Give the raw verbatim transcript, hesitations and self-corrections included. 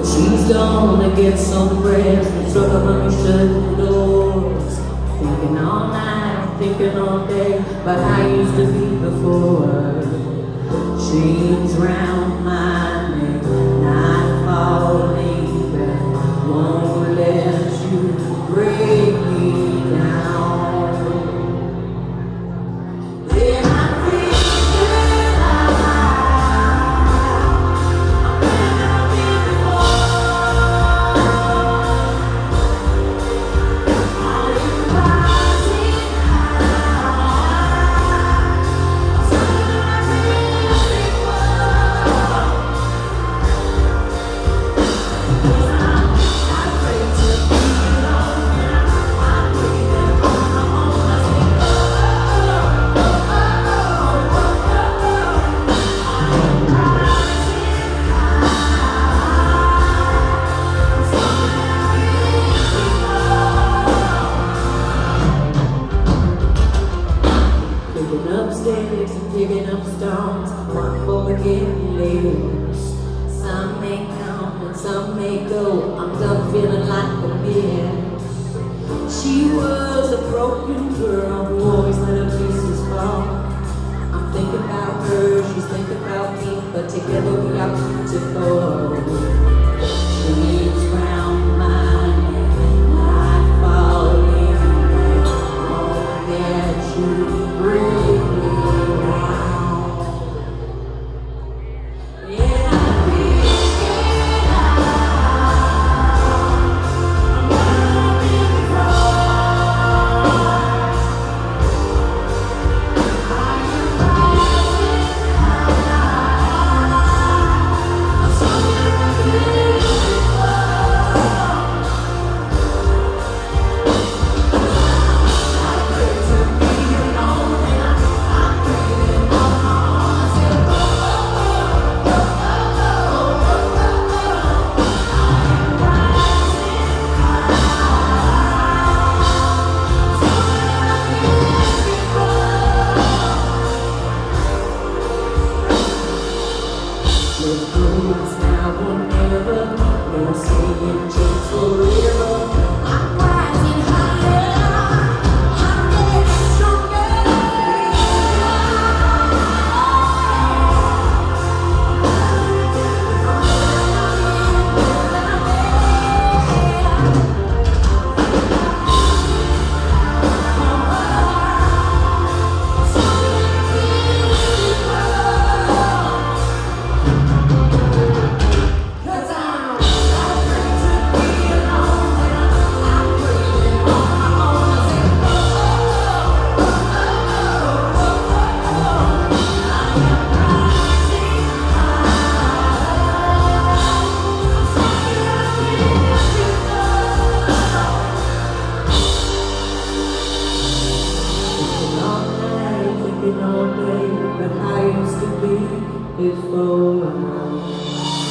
She's gonna get some rest and struck up on me shutting doors. Thinking all night, thinking all day about how I used to be before. Chains round my neck, night falling back, won't let you break me down. Then I figured out I'm better than before. All in rising high, something I really before. Cause I'm not afraid to be alone, and I'm breathing on my own. I say, oh, oh, oh, oh, oh, oh. I'm rising high, something I really before. Picking up sticks and picking up stones, one more getting loose. Some may come and some may go, I'm done feeling like a mess. She was a broken girl who always let her pieces fall. I'm thinking about her, she's thinking about me, but together we are beautiful. Trees round my neck, night falling back, won't let you break me down. Yeah, I figured out I'm better than before. I am rising high, I'm something I really before. I'm afraid to be alone, and I'm, I'm breathing on my own. I say, oh, oh, oh, oh, oh, oh, oh, oh. I am rising high, something I really before. Let's go, it's now or never. No saying just forever. I'm rising higher, I'm getting stronger. Cause I'm not afraid to be alone, and I'm, I'm breathing on my own. I say, oh, oh, oh, oh, oh, oh, oh. I am rising high, something I really before. Thinking all night, thinking all day about how I used to be before.